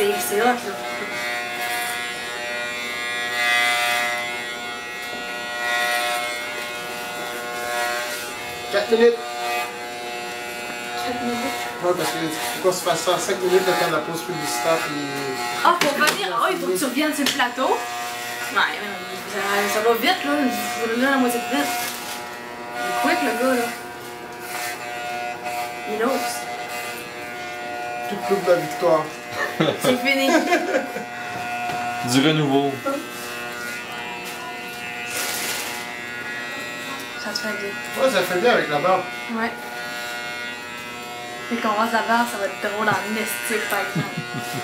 c'est hot, là. 4 minutes. 4 minutes. Ouais, parce que faut qu'on se fasse ça en 5 minutes le temps de la pause publicitaire. Puis... Ah, pour venir, ah, il faut que tu reviennes sur le plateau. Ouais, ça va vite, là. Je vais là la moitié de vite. Il est quick, le gars, là. Il ose. Tout cloue de la victoire. C'est fini. Du renouveau. Ça te fait bien. Ouais, ça fait bien avec la barbe. Ouais. Dès qu'on rase la barre, ça va être drôle en estique, par exemple.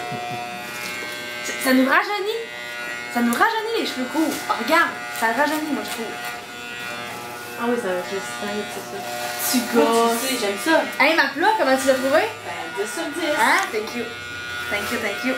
Ça nous rajeunit. Ça nous rajeunit les cheveux courts. Oh, regarde, ça rajeunit, moi, je trouve. Ah oui, ça va être simple, c'est ça. Tu gosses. Tu sais, j'aime ça. Hey, ma plat, comment tu l'as trouvé? Ben, 10 sur 10. Hein? Thank you. Thank you, thank you.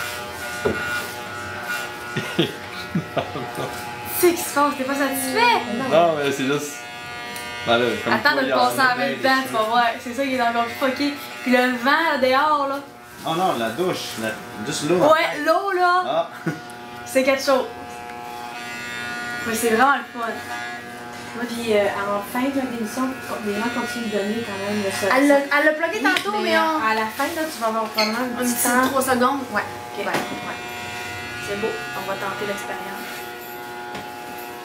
C'est qui se passe? T'es pas satisfait? Non, mais c'est juste. Ben là, comme Attends toi, de il y te en passer a en même plein, temps, tu vas voir. C'est ça qui est encore fucké. Puis le vent là, dehors, là. Oh non, la douche, juste l'eau. Ouais, l'eau, là, Ah. c'est quelque chose. Mais c'est vraiment le fun. Moi, puis à la fin de l'émission, les gens continuent de donner quand même le seul. Elle l'a plugué tantôt, mais on... À la fin, là, tu vas avoir probablement Un un petit petit temps. 3 secondes. Ouais. Ok. Ouais. C'est beau. On va tenter l'expérience.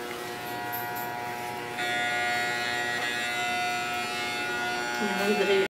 Il y en a de